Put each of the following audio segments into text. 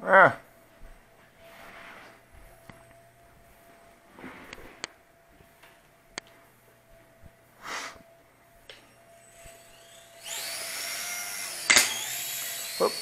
Ah. Oop.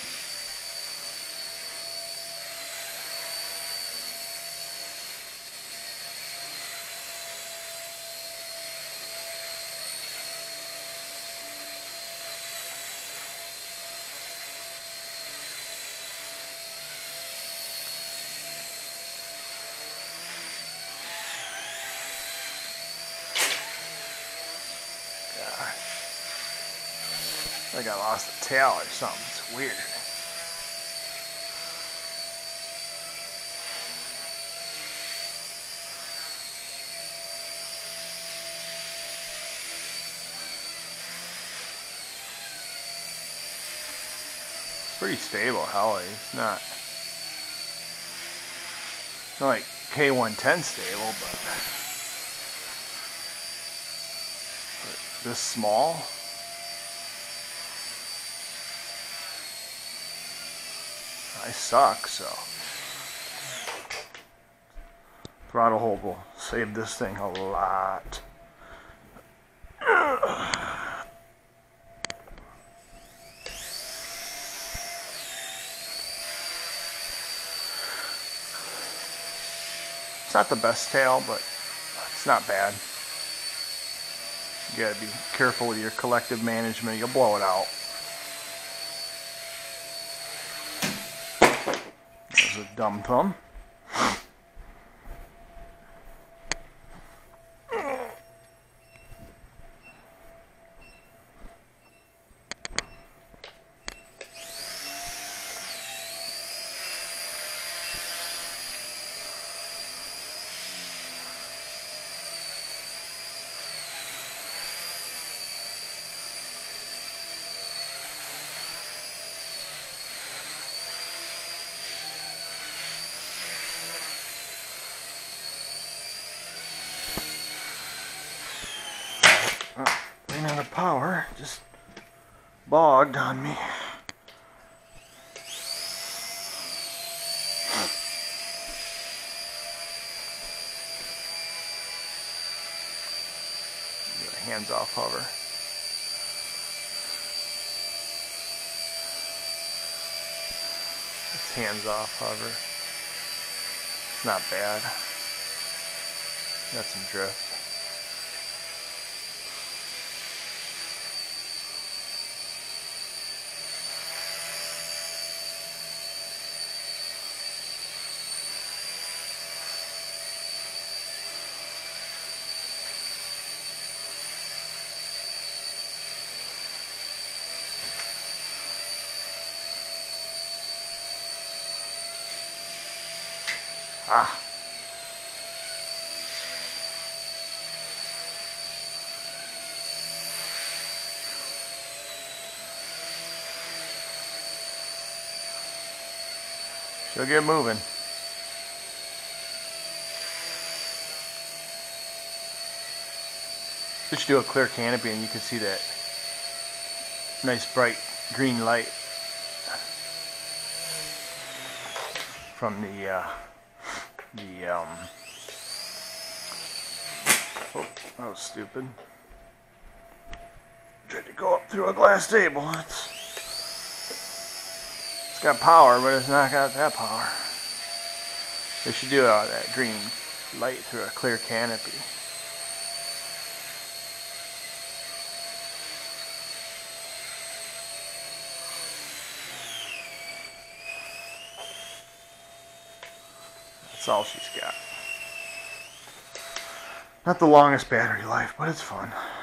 I think I lost a tail or something. It's weird. Pretty stable, Helly. It's not like K110 stable, but this small. I suck, so throttle hold will save this thing a lot. It's not the best tail, but it's not bad. You gotta be careful with your collective management. You'll blow it out. There's a dumb thumb. Ran out of power, just bogged on me. Hands off hover. It's hands off hover. It's not bad. Got some drift. Ah. She'll get moving. Just do a clear canopy and you can see that nice bright green light from the oh, that was stupid. Tried to go up through a glass table. It's got power, but it's not got that power. They should do that green light through a clear canopy. That's all she's got. Not the longest battery life, but it's fun.